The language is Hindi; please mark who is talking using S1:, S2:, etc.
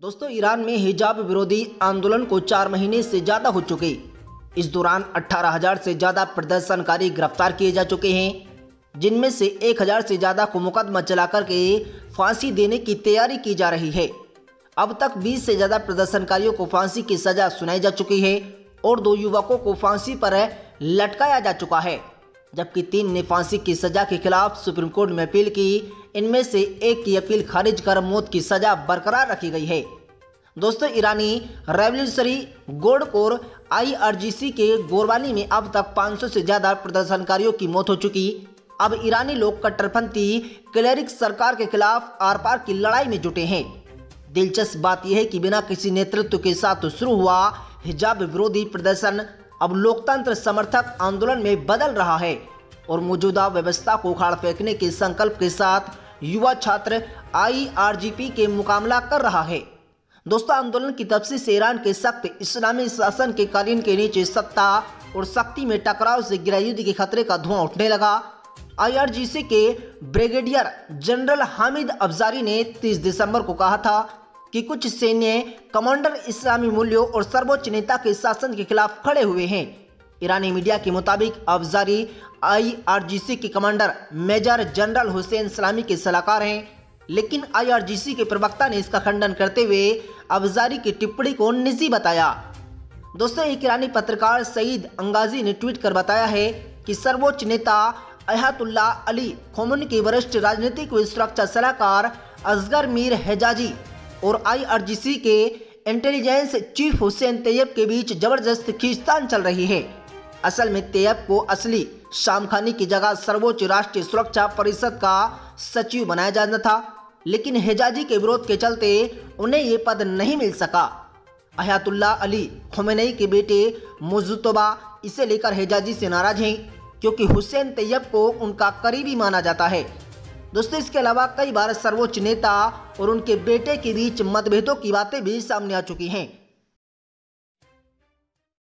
S1: दोस्तों, ईरान में हिजाब विरोधी आंदोलन को 4 महीने से ज्यादा हो चुके। इस दौरान 18,000 से ज्यादा प्रदर्शनकारी गिरफ्तार किए जा चुके हैं, जिनमें से 1,000 से ज्यादा को मुकदमा चलाकर के फांसी देने की तैयारी की जा रही है। अब तक 20 से ज्यादा प्रदर्शनकारियों को फांसी की सजा सुनाई जा चुकी है और 2 युवकों को फांसी पर लटकाया जा चुका है, जबकि 3 ने फांसी की सजा के खिलाफ सुप्रीम कोर्ट में अपील की। इनमें से एक की अपील खारिज कर मौत की सजा बरकरार रखी गई है। दोस्तों, ईरानी रेवोल्यूशनरी गार्ड कोर IRGC के गोरबानी में अब तक 500 से ज्यादा प्रदर्शनकारियों की मौत हो चुकी। अब ईरानी लोग कट्टरपंथी क्लेरिक सरकार के खिलाफ आर पार की लड़ाई में जुटे हैं। दिलचस्प बात यह है कि बिना किसी नेतृत्व के साथ शुरू हुआ हिजाब विरोधी प्रदर्शन अब लोकतंत्र समर्थक आंदोलन में बदल रहा है और मौजूदा व्यवस्था को उखाड़ फेंकने के संकल्प के साथ युवा छात्र IRGP के मुकाबला कर रहा है। दोस्तों, आंदोलन की तफसील से ईरान के सख्त इस्लामी शासन के कालीन के नीचे सत्ता और शक्ति में टकराव से गृहयुद्ध के खतरे का धुआं उठने लगा। IRGC के ब्रिगेडियर जनरल हामिद अफजारी ने 30 दिसंबर को कहा था कि कुछ सैन्य कमांडर इस्लामी मूल्यों और सर्वोच्च नेता के शासन के खिलाफ खड़े हुए हैं। ईरानी मीडिया के मुताबिक अफजारी IRGC के commander major general Hossein Salami के सलाहकार हैं, लेकिन IRGC के प्रवक्ता ने इसका खंडन करते हुए अफजारी की टिप्पणी को निजी बताया। दोस्तों, एक ईरानी पत्रकार सईद अंगाजी ने ट्वीट कर बताया है कि सर्वोच्च नेता अयातुल्लाह अली खोमेनी के वरिष्ठ राजनीतिक व सुरक्षा सलाहकार असगर मीर हेजाजी और IRGC के इंटेलिजेंस चीफ हुसैन तैयब के बीच जबरदस्त खींचतान चल रही है। असल में तैयब को असली शामखानी की जगह सर्वोच्च राष्ट्रीय सुरक्षा परिषद का सचिव बनाया जाना था, लेकिन हेजाजी के विरोध के चलते उन्हें ये पद नहीं मिल सका। अयातुल्लाह अली खोमेनी के बेटे मुज्तबा इसे लेकर हेजाजी से नाराज हैं, क्योंकि हुसैन तैयब को उनका करीबी माना जाता है। दोस्तों, इसके अलावा कई बार सर्वोच्च नेता और उनके बेटे के बीच मतभेदों की बातें भी सामने आ चुकी हैं।